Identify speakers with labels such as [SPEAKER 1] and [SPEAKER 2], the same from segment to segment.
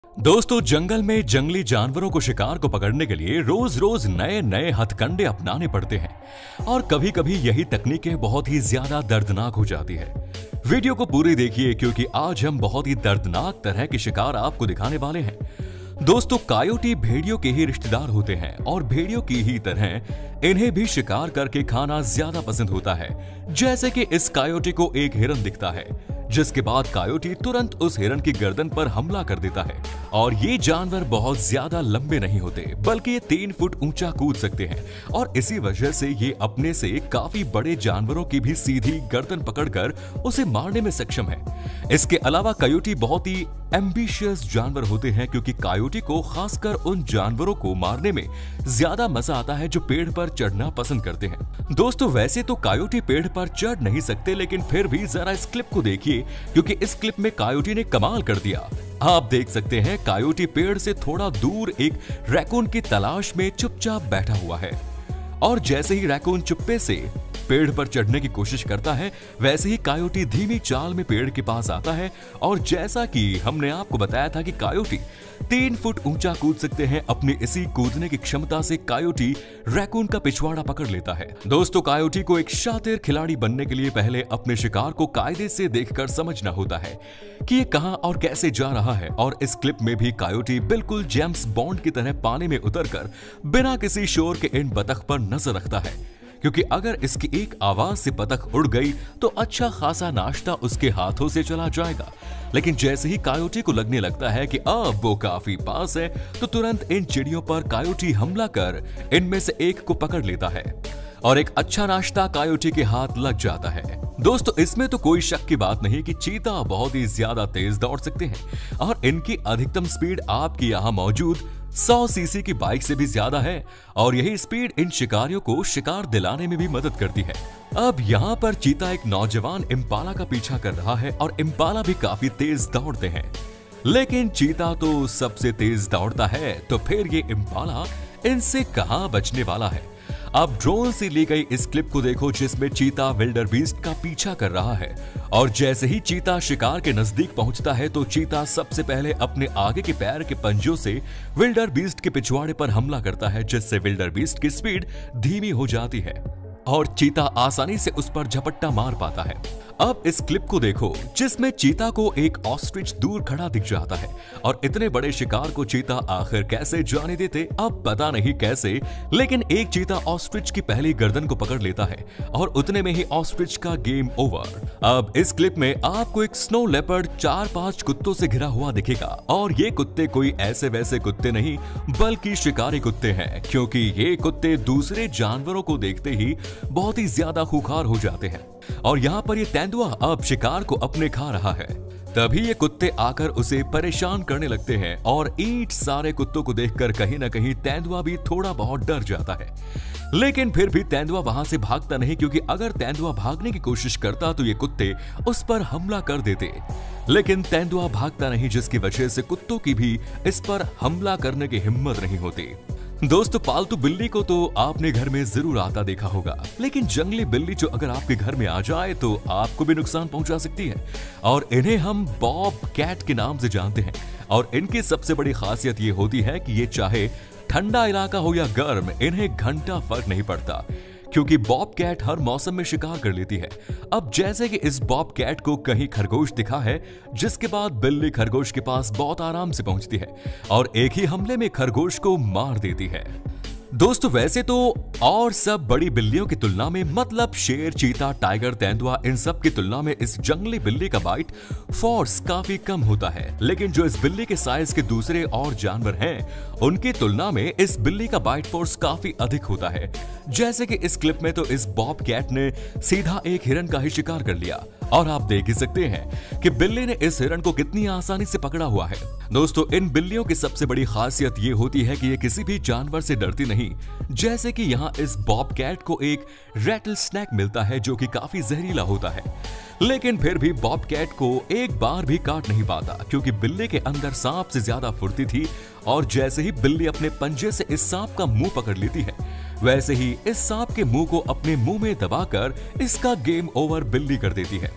[SPEAKER 1] दोस्तों, जंगल में जंगली जानवरों को शिकार को पकड़ने के लिए रोज रोज नए नए हथकंडे अपनाने पड़ते हैं और कभी कभी यही तकनीकें बहुत ही ज्यादा दर्दनाक हो जाती है। वीडियो को पूरी देखिए क्योंकि आज हम बहुत ही दर्दनाक तरह के शिकार आपको दिखाने वाले हैं। दोस्तों, कायोटी भेड़ियों के ही रिश्तेदार होते हैं और भेड़ियों की ही तरह इन्हें भी शिकार करके खाना ज्यादा पसंद होता है। जैसे कि इस कायोटी को एक हिरन दिखता है, जिसके बाद कायोटी तुरंत उस हिरन की गर्दन पर हमला कर देता है। और ये जानवर बहुत ज्यादा लंबे नहीं होते, बल्कि ये 3 फुट ऊंचा कूद सकते हैं और इसी वजह से ये अपने से काफी बड़े जानवरों की भी सीधी गर्दन पकड़कर उसे मारने में सक्षम है। इसके अलावा कायोटी बहुत ही एम्बिशियस जानवर होते हैं क्योंकि कायोटी को खासकर उन जानवरों को मारने में ज्यादा मजा आता है जो पेड़ पर चढ़ना पसंद करते हैं। दोस्तों, वैसे तो कायोटी पेड़ पर चढ़ नहीं सकते, लेकिन फिर भी जरा इस क्लिप को देखिए क्योंकि इस क्लिप में कायोटी ने कमाल कर दिया। आप देख सकते हैं कायोटी पेड़ से थोड़ा दूर एक रैकून की तलाश में चुपचाप बैठा हुआ है और जैसे ही रैकून चुप्पे से पेड़ पर चढ़ने की कोशिश करता है, वैसे ही कायोटी धीमी चाल में पेड़ के पास आता है और जैसा कि हमने आपको बताया था कि कायोटी 3 फुट ऊंचा कूद सकते हैं, अपनी इसी कूदने की क्षमता से कायोटी रैकून का पिछवाड़ा पकड़ लेता है। दोस्तों, कायोटी को एक शातिर खिलाड़ी बनने के लिए पहले अपने शिकार को कायदे से देखकर समझना होता है कि ये कहां और कैसे जा रहा है। और इस क्लिप में भी कायोटी बिल्कुल जेम्स बॉन्ड की तरह पानी में उतरकर बिना किसी शोर के इन बतख पर नजर रखता है, क्योंकि अगर इसकी एक आवाज से बतख उड़ गई तो अच्छा खासा नाश्ता उसके हाथों से चला जाएगा। लेकिन जैसे ही कायोटी को लगने लगता है कि अब वो काफी पास है, तो तुरंत इन चिड़ियों पर कायोटी हमला कर इनमें से एक को पकड़ लेता है और एक अच्छा नाश्ता कायोटी के हाथ लग जाता है। दोस्तों, इसमें तो कोई शक की बात नहीं कि चीता बहुत ही ज्यादा तेज दौड़ सकते हैं और इनकी अधिकतम स्पीड आपकी यहाँ मौजूद 100 सीसी की बाइक से भी ज्यादा है और यही स्पीड इन शिकारियों को शिकार दिलाने में भी मदद करती है। अब यहाँ पर चीता एक नौजवान इम्पाला का पीछा कर रहा है और इम्पाला भी काफी तेज दौड़ते हैं, लेकिन चीता तो सबसे तेज दौड़ता है, तो फिर ये इम्पाला इनसे कहां बचने वाला है। अब ड्रोन से ली गई इस क्लिप को देखो जिसमें चीता विल्डरबीस्ट का पीछा कर रहा है और जैसे ही चीता शिकार के नजदीक पहुंचता है तो चीता सबसे पहले अपने आगे के पैर के पंजों से विल्डरबीस्ट के पिछवाड़े पर हमला करता है, जिससे विल्डरबीस्ट की स्पीड धीमी हो जाती है और चीता आसानी से उस पर झपट्टा मार पाता है। अब इस क्लिप को देखो जिसमें चीता को एक ऑस्ट्रिच दूर खड़ा दिख जाता है और इतने बड़े शिकार को चीता आखिर कैसे जाने देते, अब पता नहीं कैसे, लेकिन एक चीता ऑस्ट्रिच की पहली गर्दन को पकड़ लेता है और उतने में ही ऑस्ट्रिच का गेम ओवर। अब इस क्लिप में आपको एक स्नो लेपर्ड 4-5 कुत्तों से घिरा हुआ दिखेगा और ये कुत्ते कोई ऐसे वैसे कुत्ते नहीं बल्कि शिकारी कुत्ते हैं, क्योंकि ये कुत्ते दूसरे जानवरों को देखते ही बहुत ही ज्यादा खूंखार हो जाते हैं और यहाँ पर ये तेंदुआ अब शिकार को अपने खा रहा है। तभी ये कुत्ते आकर उसे परेशान करने लगते हैं और ईंट सारे कुत्तों को देखकर कहीं ना कहीं तेंदुआ भी थोड़ा बहुत डर जाता है, लेकिन फिर भी तेंदुआ वहां से भागता नहीं, क्योंकि अगर तेंदुआ भागने की कोशिश करता तो ये कुत्ते उस पर हमला कर देते। लेकिन तेंदुआ भागता नहीं, जिसकी वजह से कुत्तों की भी इस पर हमला करने की हिम्मत नहीं होती। दोस्तों, पालतू बिल्ली को तो आपने घर में जरूर आता देखा होगा, लेकिन जंगली बिल्ली जो अगर आपके घर में आ जाए तो आपको भी नुकसान पहुंचा सकती है और इन्हें हम बॉब कैट के नाम से जानते हैं। और इनकी सबसे बड़ी खासियत ये होती है कि ये चाहे ठंडा इलाका हो या गर्म, इन्हें घंटा फर्क नहीं पड़ता, क्योंकि बॉब कैट हर मौसम में शिकार कर लेती है। अब जैसे कि इस बॉब कैट को कहीं खरगोश दिखा है, जिसके बाद बिल्ली खरगोश के पास बहुत आराम से पहुंचती है और एक ही हमले में खरगोश को मार देती है। दोस्तों, वैसे तो और सब बड़ी बिल्लियों की तुलना में, मतलब शेर, चीता, टाइगर, तेंदुआ, इन सब की तुलना में इस जंगली बिल्ली का बाइट फोर्स काफी कम होता है, लेकिन जो इस बिल्ली के साइज के दूसरे और जानवर हैं, उनकी तुलना में इस बिल्ली का बाइट फोर्स काफी अधिक होता है। जैसे कि इस क्लिप में तो इस बॉब कैट ने सीधा एक हिरन का ही शिकार कर लिया और आप देख ही सकते हैं कि बिल्ली ने इस हिरन को कितनी आसानी से पकड़ा हुआ है। दोस्तों, इन बिल्लियों की सबसे बड़ी खासियत ये होती है कि ये किसी भी जानवर से डरती नहीं। जैसे कि यहाँ इस बॉब कैट को एक रैटल स्नैक मिलता है जो कि काफी जहरीला होता है, लेकिन फिर भी बॉब कैट को एक बार भी काट नहीं पाता, क्योंकि बिल्ली के अंदर सांप से ज्यादा फुर्ती थी और जैसे ही बिल्ली अपने पंजे से इस सांप का मुंह पकड़ लेती है, वैसे ही इस सांप के मुंह को अपने मुंह में दबाकर इसका गेम ओवर बिल्ली कर देती है।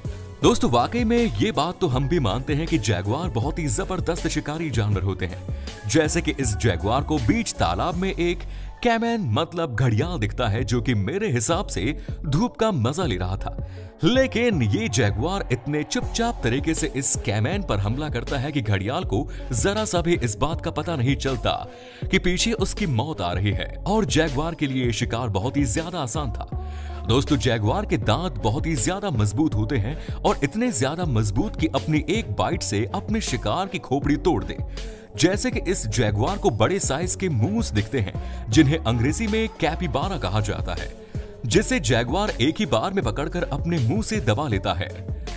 [SPEAKER 1] दोस्तों वाकई में ये बात तो हम भी मानते हैं कि जैगुआर बहुत ही जबरदस्त शिकारी जानवर होते हैं। जैसे कि इस जैगुआर को बीच तालाब में एक कैमन मतलब घड़ियाल दिखता है, जो कि मेरे हिसाब से धूप का मजा ले रहा था। लेकिन ये जैगुआर इतने चुपचाप तरीके से इस कैमन पर हमला करता है कि घड़ियाल को जरा सा भी इस बात का पता नहीं चलता कि पीछे उसकी मौत आ रही है। और जैगुआर के लिए शिकार बहुत ही ज्यादा आसान था। दोस्तों जैगुआर के दांत बहुत ही ज्यादा मजबूत होते हैं और इतने ज्यादा मजबूत कि अपनी एक बाइट से अपने शिकार की खोपड़ी तोड़ दे। जैसे कि इस जैगुआर को बड़े साइज के मूस दिखते हैं, जिन्हें अंग्रेजी में कैपिबारा कहा जाता है, जिसे जैगुआर एक ही बार में पकड़कर अपने मुंह से दबा लेता है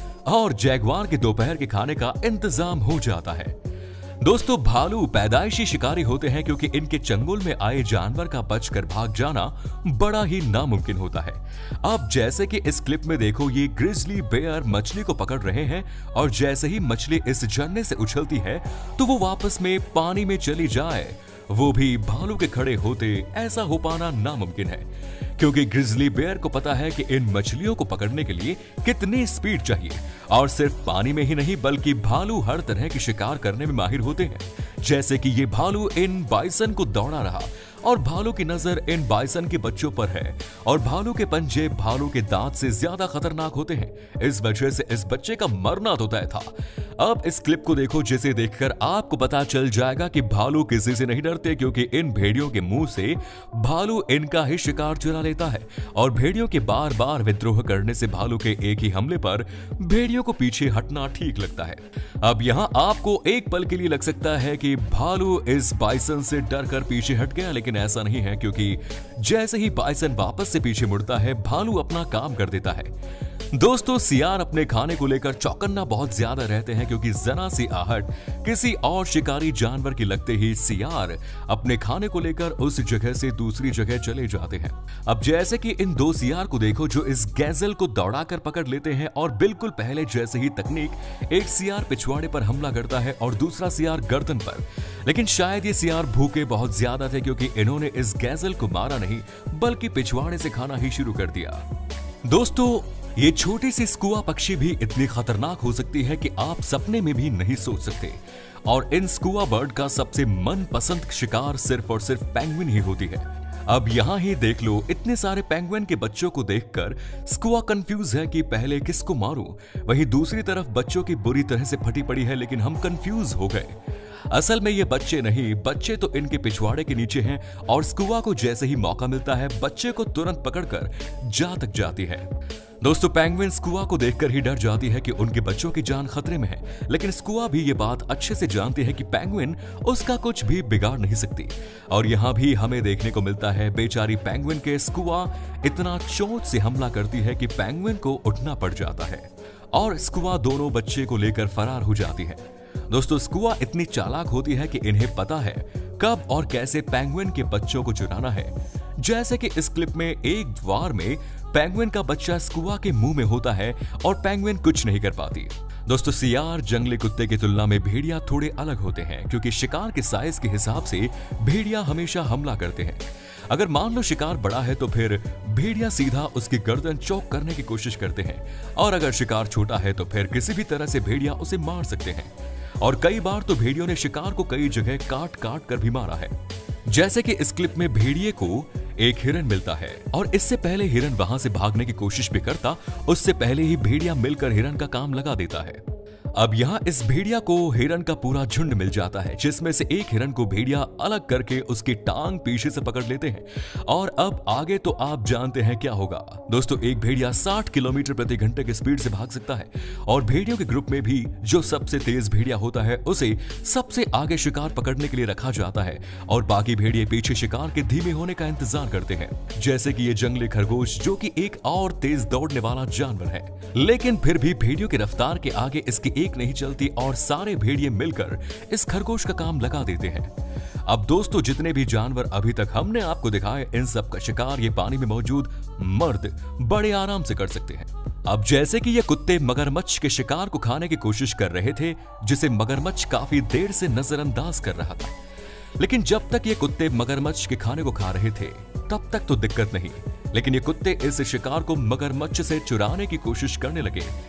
[SPEAKER 1] और जैगुआर के दोपहर के खाने का इंतजाम हो जाता है। दोस्तों भालू पैदाइशी शिकारी होते हैं क्योंकि इनके चंगुल में आए जानवर का बचकर भाग जाना बड़ा ही नामुमकिन होता है। अब जैसे कि इस क्लिप में देखो, ये ग्रिजली बेयर मछली को पकड़ रहे हैं और जैसे ही मछली इस झरने से उछलती है तो वो वापस में पानी में चली जाए, वो भी भालू के खड़े होते ऐसा हो पाना नामुमकिन है, क्योंकि ग्रिजली बेयर को पता है कि इन मछलियों को पकड़ने के लिए कितनी स्पीड चाहिए। और सिर्फ पानी में ही नहीं बल्कि भालू हर तरह की शिकार करने में माहिर होते हैं। जैसे कि ये भालू इन बाइसन को दौड़ा रहा और भालू की नजर इन बाइसन के बच्चों पर है और भालू के पंजे भालू के दांत से ज्यादा खतरनाक होते हैं। इस वजह से इस बच्चे का मरना तो तय था। अब इस क्लिप को देखो, जिसे देखकर आपको पता चल जाएगा कि भालू किसी से नहीं डरते, क्योंकि इन भेड़ियों के मुंह से भालू इनका ही शिकार चुरा लेता है और भेड़ियों के बार बार विद्रोह करने से भालू के एक ही हमले पर भेड़ियों को पीछे हटना ठीक लगता है। अब यहाँ आपको एक पल के लिए लग सकता है कि भालू इस बाइसन से डरकर पीछे हट गया, लेकिन ऐसा नहीं है, क्योंकि जैसे ही बाइसन वापस से पीछे मुड़ता है भालू अपना काम कर देता है। दोस्तों सियार अपने खाने को लेकर चौकन्ना बहुत ज्यादा रहते हैं, क्योंकि जरा सी आहट किसी और शिकारी जानवर की लगते ही सियार अपने खाने को लेकर उस जगह से दूसरी जगह चले जाते हैं। अब जैसे कि इन दो सियार को देखो जो इस गैजल को दौड़ाकर पकड़ लेते हैं और बिल्कुल पहले जैसे ही तकनीक, एक सियार पिछवाड़े पर हमला करता है और दूसरा सियार गर्दन पर। लेकिन शायद ये सियार भूखे बहुत ज्यादा थे, क्योंकि इन्होंने इस गैजल को मारा नहीं बल्कि पिछवाड़े से खाना ही शुरू कर दिया। दोस्तों ये छोटी सी स्कुआ पक्षी भी इतनी खतरनाक हो सकती है कि आप सपने में भी नहीं सोच सकते। और इन स्कुआ बर्ड का सबसे मनपसंद शिकार सिर्फ और सिर्फ पेंगुइन ही होती है। अब यहाँ ही देख लो, इतने सारे पेंगुइन के बच्चों को देखकर स्कुआ कंफ्यूज है कि पहले किसको मारूं। वहीं दूसरी तरफ बच्चों की बुरी तरह से फटी पड़ी है, लेकिन हम कंफ्यूज हो गए। असल में ये बच्चे नहीं, बच्चे तो इनके पिछवाड़े के नीचे हैं और स्कुआ को जैसे ही मौका मिलता है बच्चे को तुरंत पकड़कर जा तक जाती है। दोस्तों पेंगुइन स्कुआ को देखकर ही डर जाती है कि उनके बच्चों की जान खतरे में है, लेकिन स्कुआ भी ये बात अच्छे से जानती है कि पेंगुइन उसका कुछ भी बिगाड़ नहीं सकती। और यहाँ भी हमें देखने को मिलता है बेचारी पेंगुइन के स्कुआ इतना चोट से हमला करती है कि पेंगुइन को उठना पड़ जाता है और स्कुआ दोनों बच्चे को लेकर फरार हो जाती है। दोस्तों स्कुआ इतनी चालाक होती है कि इन्हें पता है कब और कैसे पेंगुइन के बच्चों को चुराना है। जैसे कि इस क्लिप में एक वार में पेंगुइन का बच्चा स्कुआ के मुंह में होता है और पेंगुइन कुछ नहीं कर पाती। दोस्तों सियार जंगली कुत्ते की तुलना में भेड़िया थोड़े अलग होते हैं, क्योंकि शिकार के साइज के हिसाब से भेड़िया हमेशा हमला करते हैं। अगर मान लो शिकार बड़ा है तो फिर भेड़िया सीधा उसकी गर्दन चौक करने की कोशिश करते हैं, और अगर शिकार छोटा है तो फिर किसी भी तरह से भेड़िया उसे मार सकते हैं। और कई बार तो भेड़ियों ने शिकार को कई जगह काट काट कर भी मारा है। जैसे कि इस क्लिप में भेड़िए को एक हिरन मिलता है और इससे पहले हिरन वहां से भागने की कोशिश भी करता, उससे पहले ही भेड़िया मिलकर हिरन का काम लगा देता है। अब यहाँ इस भेड़िया को हिरन का पूरा झुंड मिल जाता है, जिसमें से एक हिरन को भेड़िया अलग करके उसकी टांग पीछे से पकड़ लेते हैं। और अब आगे तो आप जानते हैं क्या होगा। दोस्तों एक भेड़िया 60 किलोमीटर प्रति घंटे की स्पीड से भाग सकता है और भेड़ियों के ग्रुप में भी जो सबसे तेज भेड़िया होता है उसे सबसे आगे शिकार पकड़ने के लिए रखा जाता है और बाकी भेड़िए पीछे शिकार के धीमे होने का इंतजार करते हैं। जैसे कि ये जंगली खरगोश जो कि एक और तेज दौड़ने वाला जानवर है, लेकिन फिर भी भेड़ियों की रफ्तार के आगे इसकी एक नहीं चलती और सारे भेड़िए मिलकर इस खरगोश का काम लगा देते हैं। अब दोस्तों जितने भी जानवर अभी तक हमने आपको दिखाए, इन सब का शिकार ये पानी में मौजूद मर्द बड़े आराम से कर सकते हैं। अब जैसे कि ये कुत्ते मगरमच्छ के शिकार को खाने की कोशिश कर रहे थे, जिसे मगरमच्छ काफी देर से नजरअंदाज कर रहा था, लेकिन जब तक ये कुत्ते मगरमच्छ के खाने को खा रहे थे तब तक तो दिक्कत नहीं, लेकिन ये कुत्ते इस शिकार को मगरमच्छ से चुराने की कोशिश करने लगे।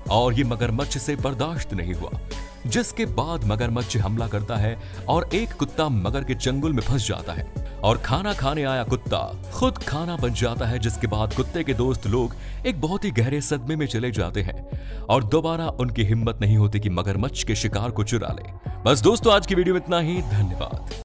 [SPEAKER 1] और ये मगरमच्छ से बर्दाश्त नहीं हुआ, जिसके बाद मगरमच्छ हमला करता है और एक कुत्ता मगर के चंगुल में फंस जाता है और खाना खाने आया कुत्ता खुद खाना बन जाता है, जिसके बाद कुत्ते के दोस्त लोग एक बहुत ही गहरे सदमे में चले जाते हैं और दोबारा उनकी हिम्मत नहीं होती कि मगरमच्छ के शिकार को चुरा ले। बस दोस्तों, आज की वीडियो में इतना ही। धन्यवाद।